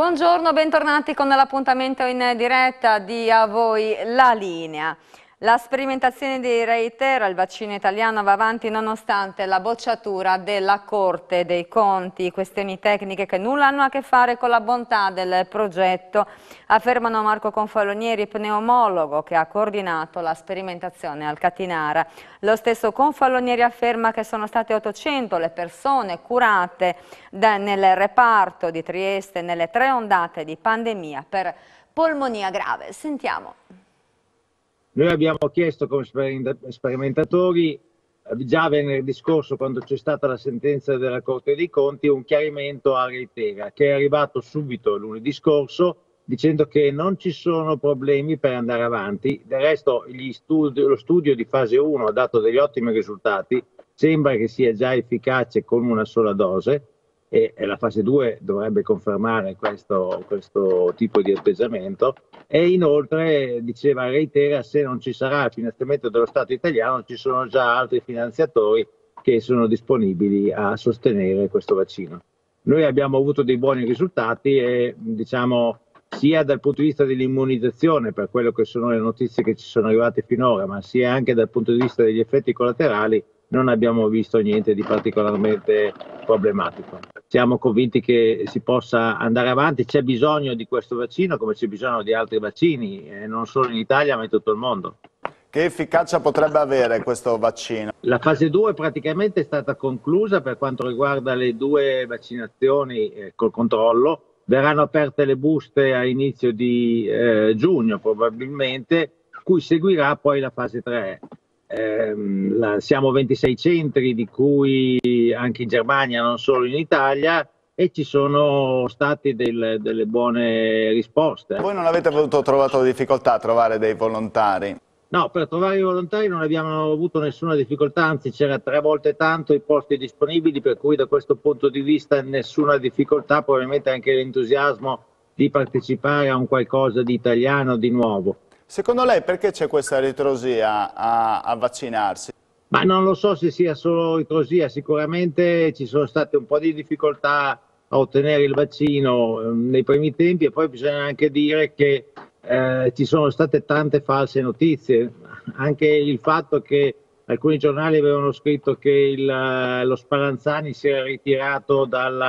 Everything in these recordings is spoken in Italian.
Buongiorno, bentornati con l'appuntamento in diretta di A Voi la Linea. La sperimentazione di Reitera, il vaccino italiano, va avanti nonostante la bocciatura della Corte dei Conti. Questioni tecniche che nulla hanno a che fare con la bontà del progetto, affermano Marco Confalonieri, pneumologo che ha coordinato la sperimentazione al Catinara. Lo stesso Confalonieri afferma che sono state 800 le persone curate nel reparto di Trieste nelle 3 ondate di pandemia per polmonia grave. Sentiamo. Noi abbiamo chiesto come sperimentatori, già venerdì scorso, quando c'è stata la sentenza della Corte dei Conti, un chiarimento a Reitera, che è arrivato subito lunedì scorso, dicendo che non ci sono problemi per andare avanti. Del resto lo studio di fase 1 ha dato degli ottimi risultati, sembra che sia già efficace con una sola dose, e la fase 2 dovrebbe confermare questo tipo di atteggiamento. E inoltre, diceva Reitera, se non ci sarà il finanziamento dello Stato italiano, ci sono già altri finanziatori che sono disponibili a sostenere questo vaccino. Noi abbiamo avuto dei buoni risultati e, diciamo, sia dal punto di vista dell'immunizzazione, per quello che sono le notizie che ci sono arrivate finora, ma sia anche dal punto di vista degli effetti collaterali, non abbiamo visto niente di particolarmente problematico. Siamo convinti che si possa andare avanti, c'è bisogno di questo vaccino come c'è bisogno di altri vaccini, non solo in Italia ma in tutto il mondo. Che efficacia potrebbe avere questo vaccino? La fase 2 praticamente è stata conclusa per quanto riguarda le 2 vaccinazioni col controllo. Verranno aperte le buste a inizio di giugno probabilmente, cui seguirà poi la fase 3. Siamo 26 centri, di cui anche in Germania, non solo in Italia, e ci sono state delle buone risposte. Voi non avete trovato difficoltà a trovare dei volontari? No, per trovare i volontari non abbiamo avuto nessuna difficoltà, anzi c'era 3 volte tanto i posti disponibili, per cui da questo punto di vista nessuna difficoltà, probabilmente anche l'entusiasmo di partecipare a un qualcosa di italiano, di nuovo. Secondo lei perché c'è questa ritrosia a vaccinarsi? Ma non lo so se sia solo ritrosia, sicuramente ci sono state un po' di difficoltà a ottenere il vaccino nei primi tempi, e poi bisogna anche dire che ci sono state tante false notizie, anche il fatto che alcuni giornali avevano scritto che lo Spallanzani si era ritirato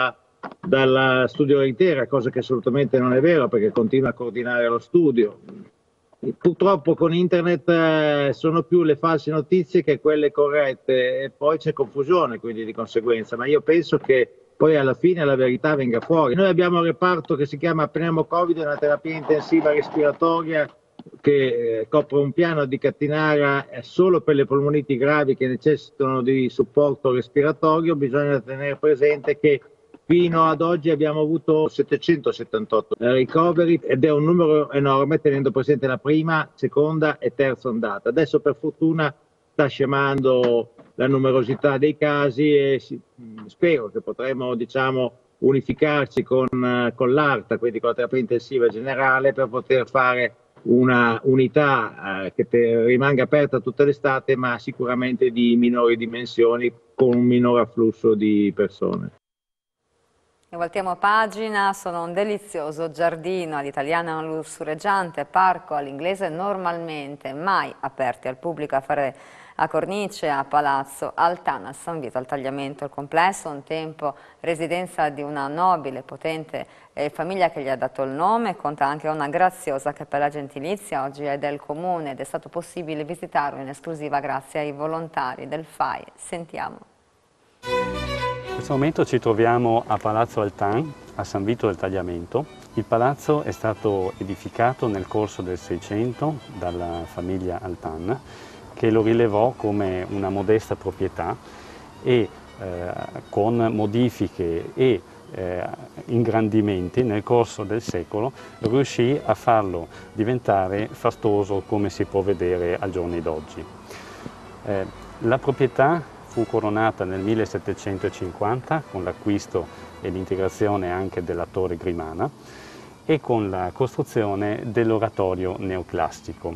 dalla studio Reitera, cosa che assolutamente non è vero perché continua a coordinare lo studio. Purtroppo con internet sono più le false notizie che quelle corrette, e poi c'è confusione quindi di conseguenza, ma io penso che poi alla fine la verità venga fuori. Noi abbiamo un reparto che si chiama Pneumocovid, una terapia intensiva respiratoria che copre un piano di Catinara solo per le polmoniti gravi che necessitano di supporto respiratorio. Bisogna tenere presente che fino ad oggi abbiamo avuto 778 ricoveri, ed è un numero enorme tenendo presente la prima, seconda e terza ondata. Adesso per fortuna sta scemando la numerosità dei casi e spero che potremo, diciamo, unificarci con l'ARTA, quindi con la terapia intensiva generale, per poter fare una unità che rimanga aperta tutta l'estate, ma sicuramente di minori dimensioni, con un minor afflusso di persone. E voltiamo pagina, sono un delizioso giardino, all'italiana un lussureggiante parco all'inglese, normalmente mai aperti al pubblico, a fare a cornice a Palazzo Altana a San Vito al Tagliamento. Il complesso, un tempo residenza di una nobile, potente famiglia che gli ha dato il nome, conta anche una graziosa cappella gentilizia, oggi è del comune ed è stato possibile visitarlo in esclusiva grazie ai volontari del FAI. Sentiamo. In questo momento ci troviamo a Palazzo Altan, a San Vito del Tagliamento. Il palazzo è stato edificato nel corso del Seicento dalla famiglia Altan, che lo rilevò come una modesta proprietà e con modifiche e ingrandimenti nel corso del secolo riuscì a farlo diventare fastoso come si può vedere ai giorni d'oggi. La proprietà fu coronata nel 1750 con l'acquisto e l'integrazione anche della torre Grimana e con la costruzione dell'oratorio neoclassico.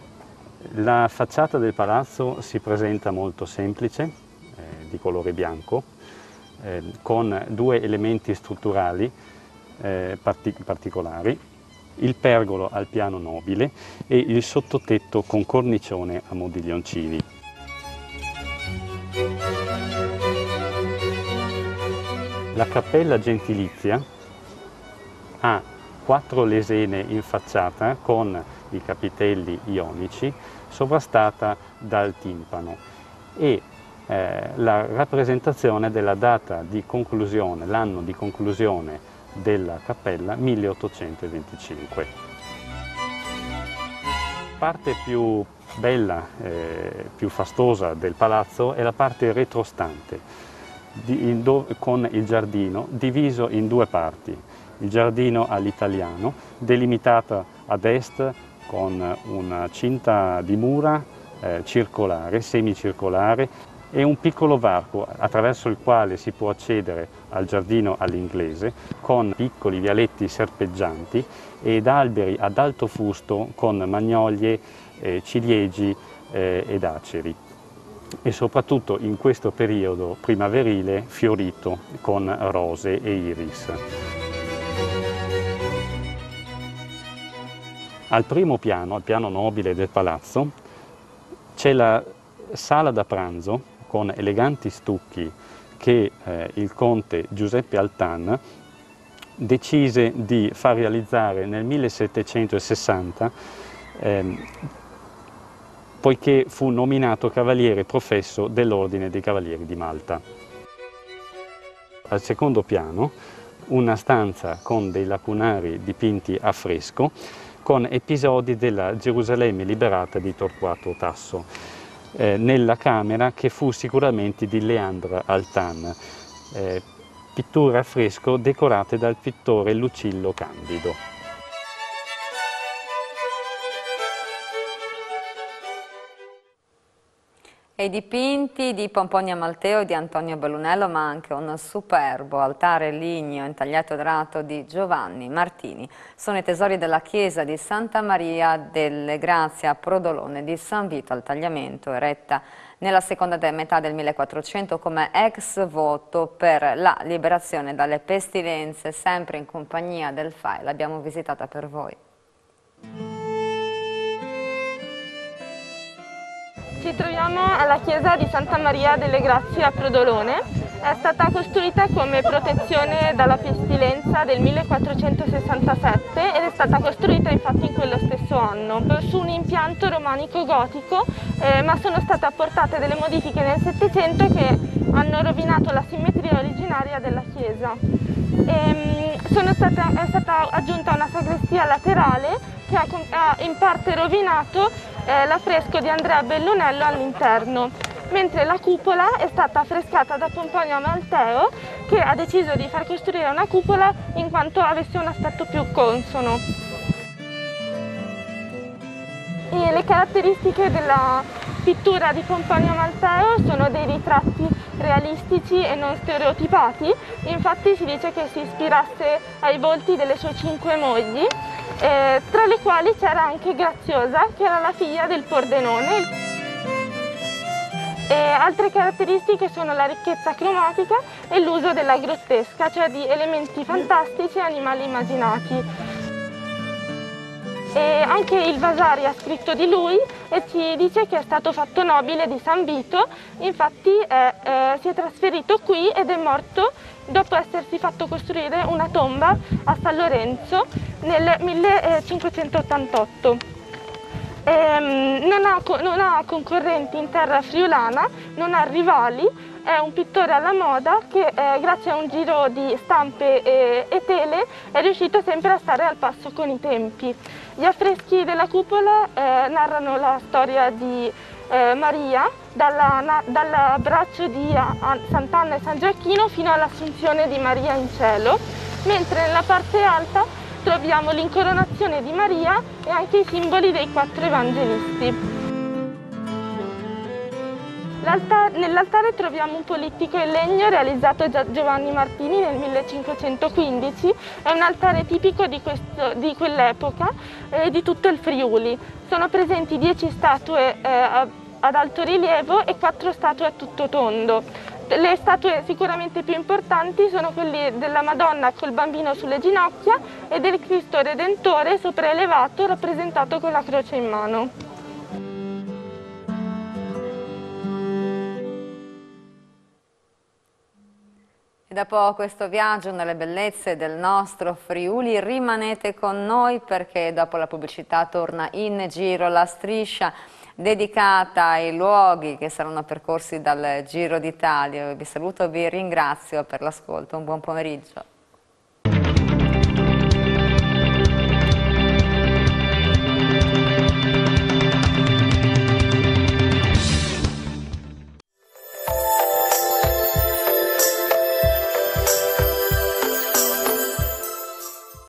La facciata del palazzo si presenta molto semplice, di colore bianco, con 2 elementi strutturali particolari, il pergolo al piano nobile e il sottotetto con cornicione a modiglioncini. La cappella gentilizia ha 4 lesene in facciata con i capitelli ionici sovrastata dal timpano e la rappresentazione della data di conclusione, l'anno di conclusione della cappella 1825. La parte più bella, più fastosa del palazzo è la parte retrostante, con il giardino diviso in 2 parti. Il giardino all'italiano, delimitata ad est con una cinta di mura circolare, semicircolare, e un piccolo varco attraverso il quale si può accedere al giardino all'inglese con piccoli vialetti serpeggianti ed alberi ad alto fusto con magnolie, ciliegi ed aceri, e soprattutto in questo periodo primaverile fiorito con rose e iris. Al primo piano, al piano nobile del palazzo, c'è la sala da pranzo con eleganti stucchi che il conte Giuseppe Altan decise di far realizzare nel 1760 poiché fu nominato cavaliere professo dell'Ordine dei Cavalieri di Malta. Al secondo piano una stanza con dei lacunari dipinti a fresco con episodi della Gerusalemme liberata di Torquato Tasso, nella camera che fu sicuramente di Leandre Altan, pitture a fresco decorate dal pittore Lucillo Candido. E i dipinti di Pomponio Amalteo e di Antonio Bellunello, ma anche un superbo altare ligneo intagliato dorato di Giovanni Martini, sono i tesori della chiesa di Santa Maria delle Grazie a Prodolone di San Vito al Tagliamento, eretta nella seconda metà del 1400 come ex voto per la liberazione dalle pestilenze, sempre in compagnia del FAI. L'abbiamo visitata per voi. Ci troviamo alla chiesa di Santa Maria delle Grazie a Prodolone. È stata costruita come protezione dalla pestilenza del 1467 ed è stata costruita infatti in quello stesso anno su un impianto romanico gotico, ma sono state apportate delle modifiche nel Settecento che hanno rovinato la simmetria originaria della chiesa. È stata aggiunta una sagrestia laterale che ha in parte rovinato l'affresco di Andrea Bellunello all'interno, mentre la cupola è stata affrescata da Pomponio Amalteo, che ha deciso di far costruire una cupola in quanto avesse un aspetto più consono. E le caratteristiche della pittura di Pomponio Amalteo sono dei ritratti realistici e non stereotipati. Infatti si dice che si ispirasse ai volti delle sue 5 mogli, tra le quali c'era anche Graziosa, che era la figlia del Pordenone. Altre caratteristiche sono la ricchezza cromatica e l'uso della grottesca, cioè di elementi fantastici e animali immaginati. E anche il Vasari ha scritto di lui e ci dice che è stato fatto nobile di San Vito, infatti si è trasferito qui ed è morto dopo essersi fatto costruire una tomba a San Lorenzo nel 1588. Non ha concorrenti in terra friulana, non ha rivali, è un pittore alla moda che grazie a un giro di stampe e tele è riuscito sempre a stare al passo con i tempi. Gli affreschi della cupola narrano la storia di Maria dall'abbraccio di Sant'Anna e San Gioacchino fino all'assunzione di Maria in cielo, mentre nella parte alta troviamo l'incoronazione di Maria e anche i simboli dei 4 evangelisti. Nell'altare troviamo un polittico in legno realizzato da Giovanni Martini nel 1515, è un altare tipico di quell'epoca e di tutto il Friuli. Sono presenti 10 statue ad alto rilievo e 4 statue a tutto tondo. Le statue sicuramente più importanti sono quelle della Madonna col bambino sulle ginocchia e del Cristo Redentore sopraelevato rappresentato con la croce in mano. E dopo questo viaggio nelle bellezze del nostro Friuli rimanete con noi, perché dopo la pubblicità torna in giro la striscia dedicata ai luoghi che saranno percorsi dal Giro d'Italia. Vi saluto e vi ringrazio per l'ascolto, un buon pomeriggio.